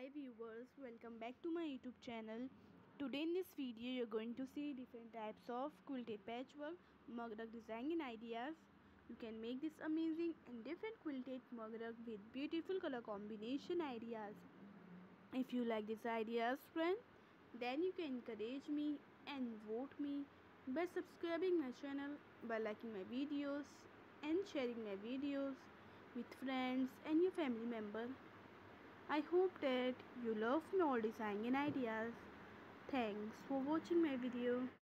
Hi viewers, welcome back to my YouTube channel. Today in this video you're going to see different types of quilted patchwork mug rug design and ideas. You can make this amazing and different quilted mug rug with beautiful color combination ideas. If you like these ideas friend, then you can encourage me and vote me by subscribing my channel, by liking my videos and sharing my videos with friends and your family member. I hope that you love my all design and ideas. Thanks for watching my video.